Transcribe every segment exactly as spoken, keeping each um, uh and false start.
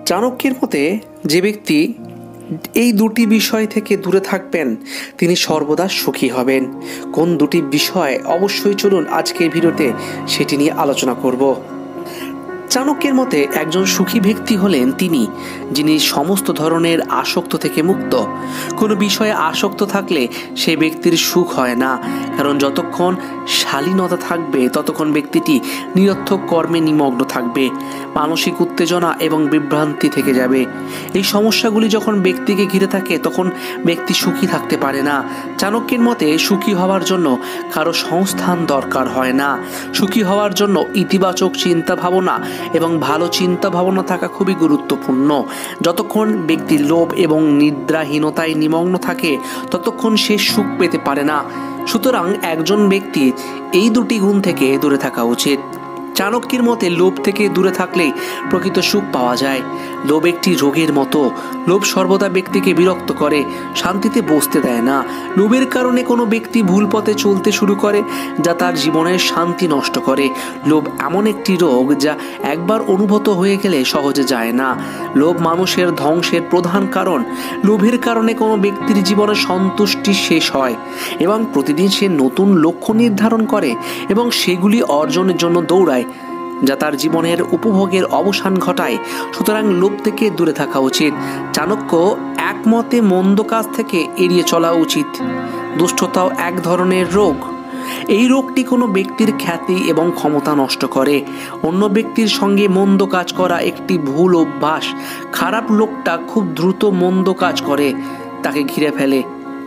চাণক্যের মতে যে ব্যক্তি এই দুটি বিষয় থেকে দূরে থাকবেন তিনি সর্বদা সুখী হবেন। কোন দুটি বিষয়? অবশ্যই চলুন আজকের ভিডিওতে সেটি নিয়ে আলোচনা করব। চাণক্যের মতে একজন সুখী ব্যক্তি হলেন তিনি যিনি সমস্ত ধরনের আসক্ত থেকে মুক্ত। কোনো বিষয়ে আসক্ত থাকলে সে ব্যক্তির সুখ হয় না, কারণ যতক্ষণ শালীনতা থাকবে ততক্ষণ ব্যক্তিটি নিরর্থক কর্মে নিমগ্ন থাকবে, মানসিক উত্তেজনা এবং বিভ্রান্তি থেকে যাবে। এই সমস্যাগুলি যখন ব্যক্তিকে ঘিরে থাকে তখন ব্যক্তি সুখী থাকতে পারে না। চাণক্যের মতে সুখী হওয়ার জন্য কারো সংস্থান দরকার হয় না। সুখী হওয়ার জন্য ইতিবাচক চিন্তা ভাবনা এবং ভালো চিন্তা ভাবনা থাকা খুবই গুরুত্বপূর্ণ। যতক্ষণ ব্যক্তি লোভ এবং নিদ্রাহীনতায় নিমগ্ন থাকে ততক্ষণ সে সুখ পেতে পারে না। সুতরাং একজন ব্যক্তির এই দুটি গুণ থেকে দূরে থাকা উচিত। চাণক্যের মতে লোভ থেকে দূরে থাকলেই প্রকৃত সুখ পাওয়া যায়। লোভ একটি রোগের মতো। লোভ সর্বদা ব্যক্তিকে বিরক্ত করে, শান্তিতে বসতে দেয় না। লোভের কারণে কোনো ব্যক্তি ভুল পথে চলতে শুরু করে, যা তার জীবনের শান্তি নষ্ট করে। লোভ এমন একটি রোগ যা একবার অনুভূত হয়ে গেলে সহজে যায় না। লোভ মানুষের ধ্বংসের প্রধান কারণ। লোভের কারণে কোনো ব্যক্তির জীবনে সন্তুষ্টি শেষ হয় এবং প্রতিদিন সে নতুন লক্ষ্য নির্ধারণ করে এবং সেগুলি অর্জনের জন্য দৌড়ায়, যা তার জীবনের উপভোগের অবসান ঘটায়। সুতরাং লোভ থেকে দূরে থাকা উচিত। চাণক্য একমতে মন্দ কাজ থেকে এড়িয়ে চলা উচিত। দুষ্টতাও এক ধরনের রোগ। এই রোগটি কোনো ব্যক্তির খ্যাতি এবং ক্ষমতা নষ্ট করে। অন্য ব্যক্তির সঙ্গে মন্দ কাজ করা একটি ভুল অভ্যাস। খারাপ লোকটা খুব দ্রুত মন্দ কাজ করে, তাকে ঘিরে ফেলে।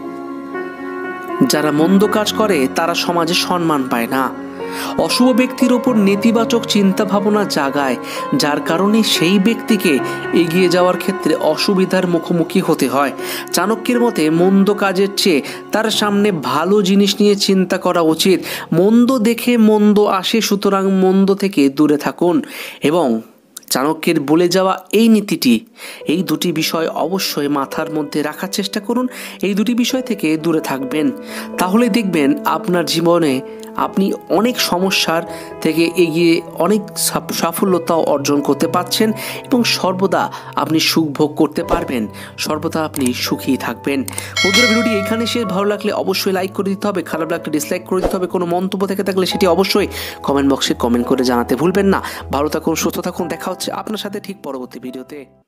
যারা মন্দ কাজ করে তারা সমাজে সম্মান পায় না। অশুভ ব্যক্তির ওপর নেতিবাচক চিন্তা ভাবনা জাগায়, যার কারণে সেই ব্যক্তিকে এগিয়ে যাওয়ার ক্ষেত্রে অসুবিধার মুখোমুখি হতে হয়। চাণক্যের মতে মন্দ কাজের চেয়ে তার সামনে ভালো জিনিস নিয়ে চিন্তা করা উচিত। মন্দ দেখে মন্দ আসে, সুতরাং মন্দ থেকে দূরে থাকুন। এবং চাণক্যের বলে যাওয়া এই নীতিটি, এই দুটি বিষয় অবশ্যই মাথার মধ্যে রাখার চেষ্টা করুন। এই দুটি বিষয় থেকে দূরে থাকবেন, তাহলে দেখবেন আপনার জীবনে আপনি অনেক সমস্যার থেকে এগিয়ে অনেক সাফল্যতাও অর্জন করতে পারছেন এবং সর্বদা আপনি সুখ ভোগ করতে পারবেন, সর্বদা আপনি সুখী থাকবেন। বন্ধুরা, ভিডিওটি এখানে শেষ। ভালো লাগলে অবশ্যই লাইক করে দিতে হবে, খারাপ লাগলে ডিসলাইক করে দিতে হবে। কোনো মন্তব্য থেকে থাকলে সেটি অবশ্যই কমেন্ট বক্সে কমেন্ট করে জানাতে ভুলবেন না। ভালো থাকুন, সুস্থ থাকুন। দেখা হচ্ছে আপনার সাথে ঠিক পরবর্তী ভিডিওতে।